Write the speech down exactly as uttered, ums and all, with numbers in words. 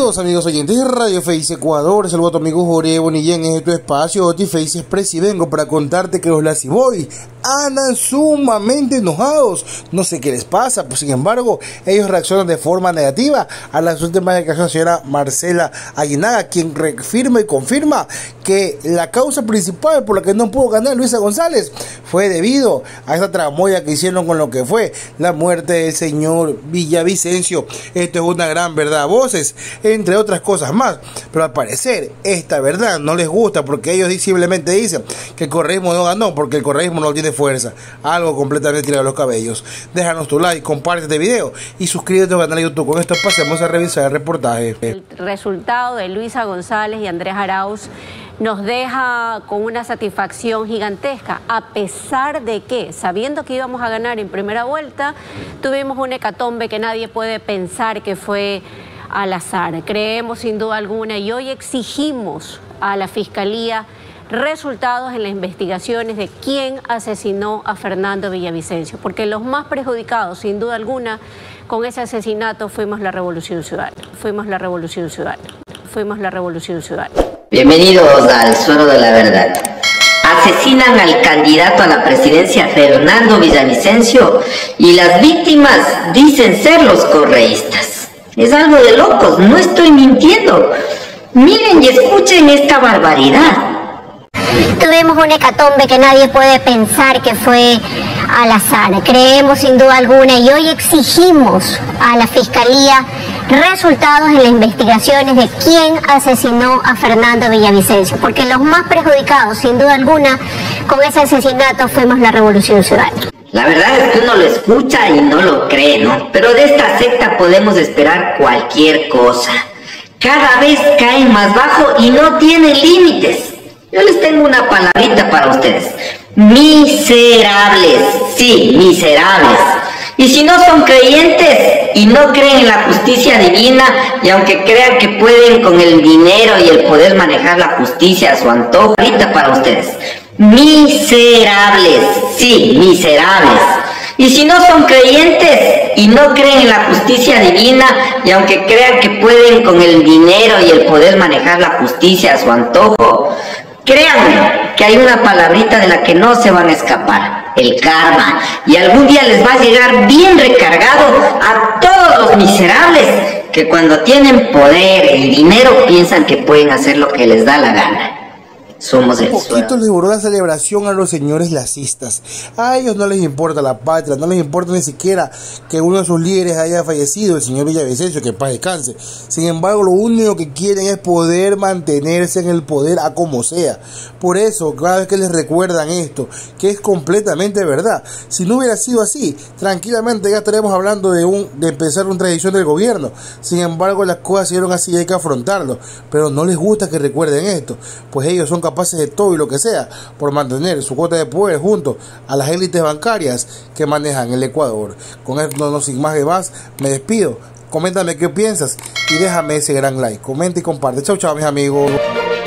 Bienvenidos amigos oyentes de Radio Face Ecuador, saludo a tu amigo Jorge Bonillén en tu espacio Oti Face Express y vengo para contarte que los Lazyboy andan sumamente enojados. No sé qué les pasa, pues sin embargo ellos reaccionan de forma negativa a las últimas declaraciones de la señora Marcela Aguinaga, quien reafirma y confirma que la causa principal por la que no pudo ganar Luisa González fue debido a esa tramoya que hicieron con lo que fue la muerte del señor Villavicencio. Esto es una gran verdad, voces, entre otras cosas más, pero al parecer esta verdad no les gusta porque ellos simplemente dicen que el correísmo no ganó porque el correísmo no tiene fuerza, algo completamente tirado a los cabellos. Déjanos tu like, comparte este video y suscríbete al canal de YouTube. Con esto pasemos a revisar el reportaje. El resultado de Luisa González y Andrés Arauz nos deja con una satisfacción gigantesca, a pesar de que, sabiendo que íbamos a ganar en primera vuelta, tuvimos un hecatombe que nadie puede pensar que fue al azar. Creemos sin duda alguna y hoy exigimos a la Fiscalía resultados en las investigaciones de quién asesinó a Fernando Villavicencio, porque los más perjudicados, sin duda alguna, con ese asesinato fuimos la Revolución Ciudadana, fuimos la Revolución Ciudadana, fuimos la Revolución Ciudadana. Bienvenidos al Suero de la Verdad. Asesinan al candidato a la presidencia Fernando Villavicencio y las víctimas dicen ser los correístas. Es algo de locos, no estoy mintiendo. Miren y escuchen esta barbaridad. Tuvimos un hecatombe que nadie puede pensar que fue al azar. Creemos sin duda alguna y hoy exigimos a la Fiscalía resultados en las investigaciones de quién asesinó a Fernando Villavicencio, porque los más perjudicados, sin duda alguna, con ese asesinato fuimos la Revolución Ciudadana. La verdad es que uno lo escucha y no lo cree, ¿no? Pero de esta secta podemos esperar cualquier cosa. Cada vez caen más bajo y no tienen límites. Yo les tengo una palabrita para ustedes. Miserables, sí, miserables. Y si no son creyentes y no creen en la justicia divina, y aunque crean que pueden con el dinero y el poder manejar la justicia a su antojo, ahorita para ustedes. Miserables, sí, miserables. Y si no son creyentes y no creen en la justicia divina, y aunque crean que pueden con el dinero y el poder manejar la justicia a su antojo, créanme que hay una palabrita de la que no se van a escapar, el karma, y algún día les va a llegar bien recargado a todos los miserables que cuando tienen poder y dinero piensan que pueden hacer lo que les da la gana. Somos el poquito suelo. les borró la celebración a los señores lacistas. A ellos no les importa la patria, no les importa ni siquiera que uno de sus líderes haya fallecido, el señor Villavicencio, que en paz descanse. Sin embargo, lo único que quieren es poder mantenerse en el poder a como sea. Por eso, cada vez que les recuerdan esto, que es completamente verdad, si no hubiera sido así, tranquilamente ya estaríamos hablando de, un, de empezar una tradición del gobierno. Sin embargo, las cosas se dieron así y hay que afrontarlo. Pero no les gusta que recuerden esto, pues ellos son capaces de todo y lo que sea por mantener su cuota de poder junto a las élites bancarias que manejan el Ecuador. Con esto, no, no sin más que más, me despido. Coméntame qué piensas y déjame ese gran like. Comenta y comparte. Chau, chau, mis amigos.